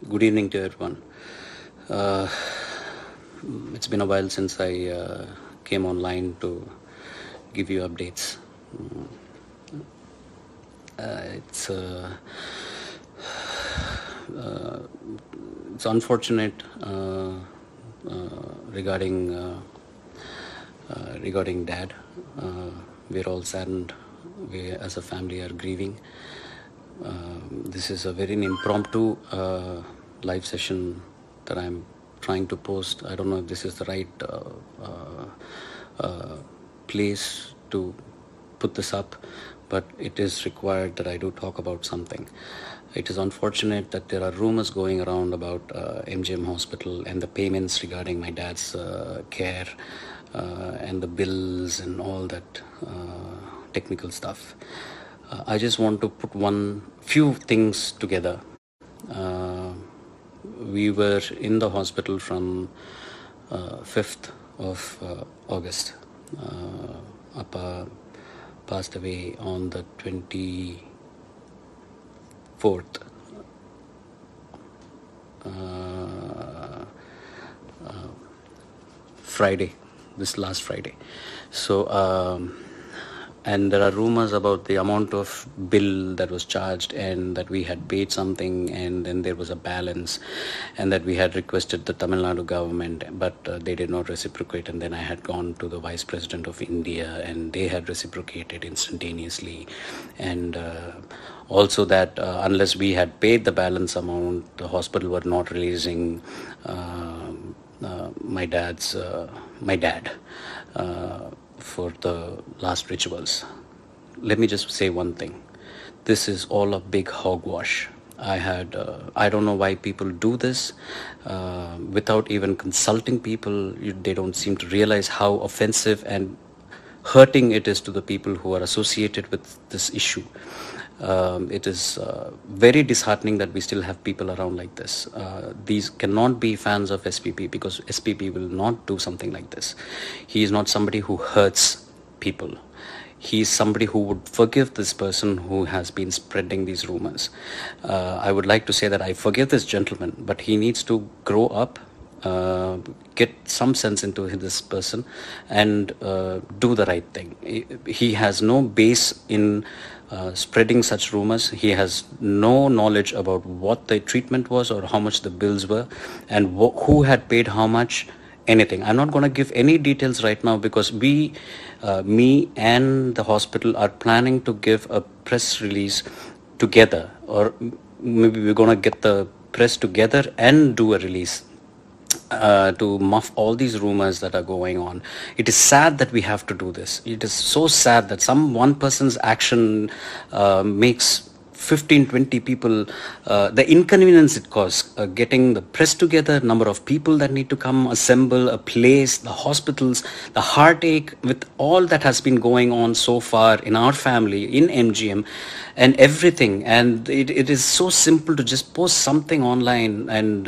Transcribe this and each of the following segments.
Good evening to everyone. Uh, it's been a while since I came online to give you updates. It's it's unfortunate regarding regarding Dad. We're all saddened. We, as a family, are grieving. This is a very impromptu live session that I'm trying to post. I don't know if this is the right place to put this up, but it is required that I do talk about something. It is unfortunate that there are rumors going around about MGM Hospital and the payments regarding my dad's care and the bills and all that technical stuff. I just want to put few things together. We were in the hospital from 5th of August. Appa passed away on the 24th. Friday, this last Friday. So, and there are rumors about the amount of bill that was charged and that we had paid something and then there was a balance and that we had requested the Tamil Nadu government, but they did not reciprocate. And then I had gone to the Vice President of India and they had reciprocated instantaneously. And also that unless we had paid the balance amount, the hospital were not releasing my dad for the last rituals. Let me just say one thing. This is all a big hogwash. I don't know why people do this without even consulting people. They don't seem to realize how offensive and hurting it is to the people who are associated with this issue. It is very disheartening that we still have people around like this. These cannot be fans of SPP because SPP will not do something like this. He is not somebody who hurts people. He is somebody who would forgive this person who has been spreading these rumors. I would like to say that I forgive this gentleman, but he needs to grow up, get some sense into this person and do the right thing. He has no base in spreading such rumors. He has no knowledge about what the treatment was or how much the bills were and who had paid how much, anything. I'm not going to give any details right now because me and the hospital are planning to give a press release together, or maybe we're going to get the press together and do a release to muff all these rumors that are going on. It is sad that we have to do this. It is so sad that one person's action makes 15-20 people, the inconvenience it caused, getting the press together, number of people that need to come assemble, a place, the hospitals, the heartache with all that has been going on so far in our family, in MGM and everything. And it is so simple to just post something online and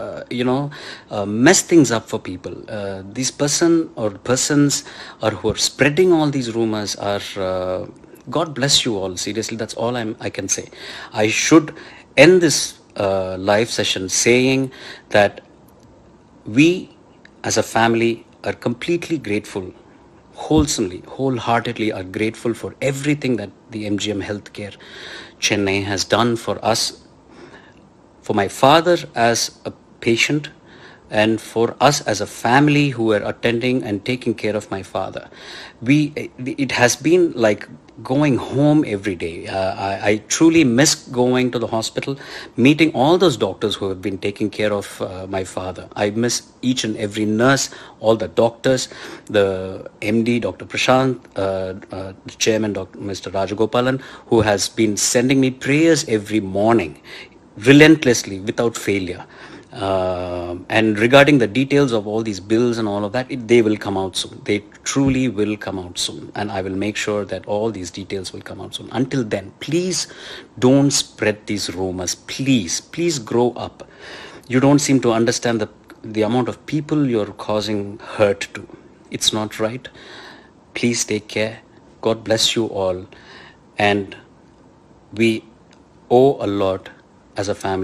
mess things up for people. These persons who are spreading all these rumors are God bless you all. Seriously, that's all I can say. I should end this live session saying that we as a family are completely grateful, wholeheartedly are grateful for everything that the MGM Healthcare Chennai has done for us, for my father as a patient, and for us as a family who were attending and taking care of my father. It has been like going home every day. I truly miss going to the hospital, meeting all those doctors who have been taking care of my father. I miss each and every nurse, all the doctors, the MD, Dr. Prashant, the chairman, Mr. Rajagopalan, who has been sending me prayers every morning, relentlessly, without failure. And regarding the details of all these bills and all of that, they will come out soon. They truly will come out soon. And I will make sure that all these details will come out soon. Until then, please don't spread these rumors. Please grow up. You don't seem to understand the amount of people you're causing hurt to. It's not right. Please take care. God bless you all. And we owe a lot as a family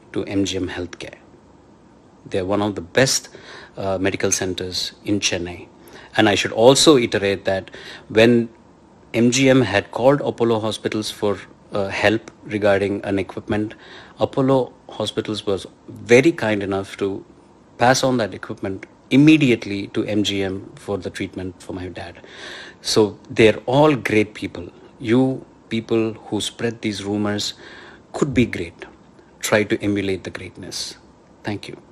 to MGM Healthcare. They're one of the best medical centers in Chennai. And I should also iterate that when MGM had called Apollo Hospitals for help regarding an equipment, Apollo Hospitals was very kind enough to pass on that equipment immediately to MGM for the treatment for my dad. So they're all great people. You people who spread these rumors could be great. Try to emulate the greatness. Thank you.